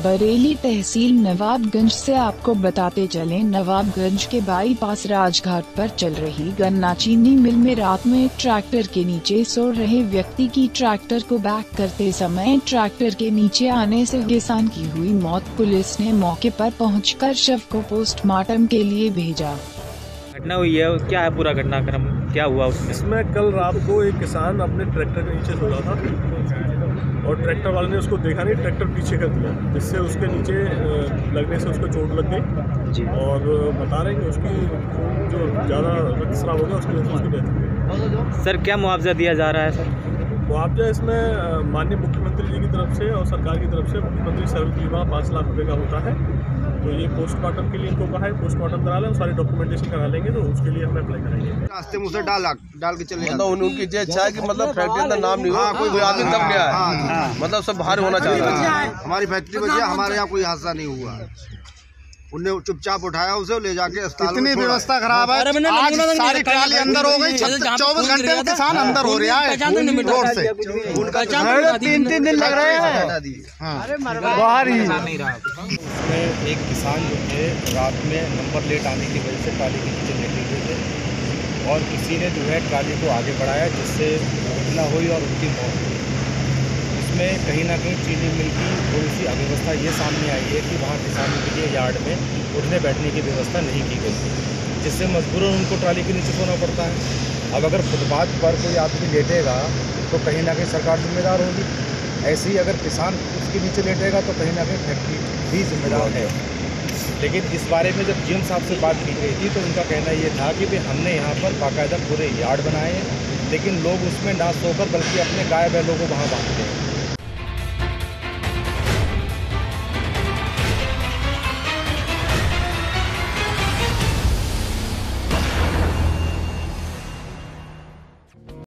बरेली तहसील नवाबगंज से आपको बताते चले, नवाबगंज के बाईपास राजघाट पर चल रही गन्ना चीनी मिल में रात में ट्रैक्टर के नीचे सो रहे व्यक्ति की ट्रैक्टर को बैक करते समय ट्रैक्टर के नीचे आने से किसान की हुई मौत। पुलिस ने मौके पर पहुंचकर शव को पोस्टमार्टम के लिए भेजा। घटना हुई है, क्या है पूरा घटनाक्रम, क्या हुआ उसमें? इसमें कल रात को एक किसान अपने ट्रैक्टर के नीचे सो रहा था और ट्रैक्टर वाले ने उसको देखा नहीं, ट्रैक्टर पीछे कर दिया, जिससे उसके नीचे लगने से उसको चोट लग गई जी। और बता रहे हैं कि उसकी जो ज़्यादा रक्तस्राव हो गया उसकी वजह से उसकी डेथ हो गई। सर क्या मुआवजा दिया जा रहा है सर? मुआवजा इसमें माननीय मुख्यमंत्री जी की तरफ से और सरकार की तरफ से मुख्यमंत्री सर्व बीमा 5 लाख रुपये का होता है। तो ये पोस्टमार्टम के लिए इनको कहा है, पोस्टमार्टम करा लें, सारी डॉक्यूमेंटेशन करा लेंगे, तो उसके लिए हम अप्लाई करेंगे। रास्ते में उसे डाल के चले मतलब उनकी जो इच्छा है कि मतलब फैक्ट्री अंदर नाम नहीं हो, कोई आदमी दब गया है, मतलब सब बाहर होना चाहिए। हमारी फैक्ट्री में हमारे यहाँ कोई हादसा नहीं हुआ, उन्हें चुपचाप उठाया, उसे ले जाके अस्पताल। इतनी व्यवस्था खराब है, आज सारी ट्राली अंदर हो गई, 24 घंटे में किसान अंदर हो रहा है रोड से। 3 दिन लग रहे हैं बाहर ही। इसमें एक किसान जो थे रात में नंबर लेट आने की वजह से ट्राली के नीचे लेटे हुए थे और किसी ने जो है ट्राली को आगे बढ़ाया, जिससे दुर्घटना हुई और उनकी मौत हुई। इसमें कहीं ना कहीं चीनी मिल की थोड़ी सी अव्यवस्था ये सामने आई है कि वहाँ किसानों के लिए यार्ड में उठने बैठने की व्यवस्था नहीं की गई, जिससे मजबूरन उनको ट्राली के नीचे सोना पड़ता है। अब अगर फुटपाथ पर कोई आदमी लेटेगा तो कहीं ना कहीं सरकार जिम्मेदार होगी, ऐसे ही अगर किसान उसके नीचे लेटेगा तो कहीं ना कहीं फैक्ट्री भी जिम्मेदार है। लेकिन इस बारे में जब जीएम साहब से बात की गई थी तो उनका कहना ये था कि भाई हमने यहाँ पर बाकायदा पूरे यार्ड बनाए हैं, लेकिन लोग उसमें ना सोकर बल्कि अपने गाय बैलों को वहाँ बांधते हैं।